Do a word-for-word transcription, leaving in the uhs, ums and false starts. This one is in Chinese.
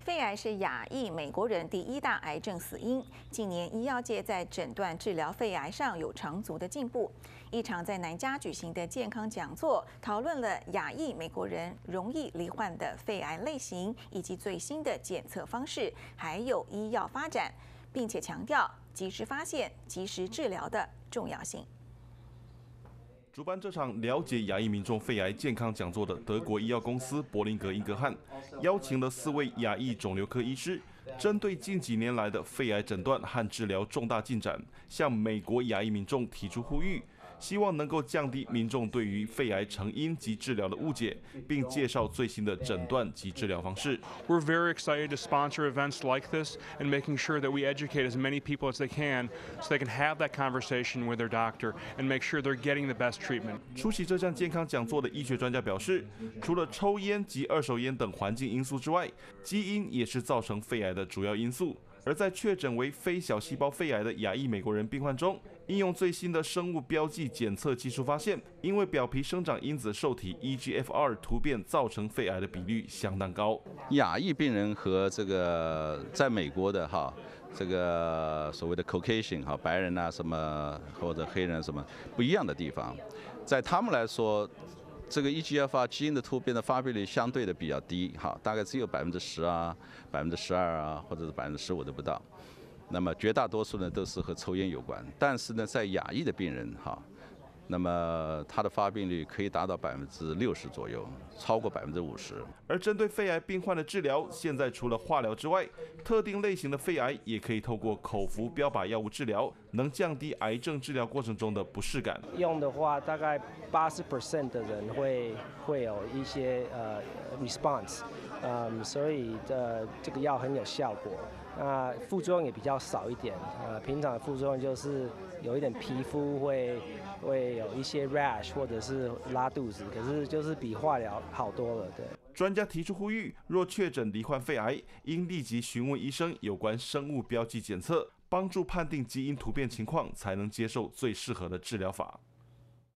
肺癌是亚裔美国人第一大癌症死因。近年医药界在诊断治疗肺癌上有长足的进步。一场在南加举行的健康讲座，讨论了亚裔美国人容易罹患的肺癌类型，以及最新的检测方式，还有医药发展，并且强调及时发现、及时治疗的重要性。 主办这场了解亚裔民众肺癌健康讲座的德国医药公司柏林格英格汉，邀请了四位亚裔肿瘤科医师，针对近几年来的肺癌诊断和治疗重大进展，向美国亚裔民众提出呼吁，希望能够降低民众对于肺癌成因及治疗的误解，并介绍最新的诊断及治疗方式。 We're very excited to sponsor events like this and making sure that we educate as many people as they can, so they can have that conversation with their doctor and make sure they're getting the best treatment. 出席这项健康讲座的医学专家表示，除了抽烟及二手烟等环境因素之外，基因也是造成肺癌的主要因素。而在确诊为非小细胞肺癌的亚裔美国人病患中，应用最新的生物标记检测技术发现，因为表皮生长因子受体 E G F R 突变造成肺癌的比率相当高。 亚裔病人和这个在美国的哈。 这个所谓的 Caucasian 哈白人啊什么或者黑人什么不一样的地方，在他们来说，这个 E G F R 基因的突变的发病率相对的比较低，哈，大概只有百分之十啊、百分之十二啊，或者是百分之十五都不到。那么绝大多数呢都是和抽烟有关，但是呢，在亚裔的病人哈。 那么它的发病率可以达到百分之六十左右，超过百分之五十。 而针对肺癌病患的治疗，现在除了化疗之外，特定类型的肺癌也可以透过口服标靶药物治疗，能降低癌症治疗过程中的不适感。 用的话，大概八十 percent 的人会会有一些呃 response， 嗯，所以呃这个药很有效果。 那副作用也比较少一点，呃，平常的副作用就是有一点皮肤会会有一些 rash 或者是拉肚子，可是就是比化疗好多了，对。 专家提出呼吁，若确诊罹患肺癌，应立即询问医生有关生物标记检测，帮助判定基因突变情况，才能接受最适合的治疗法。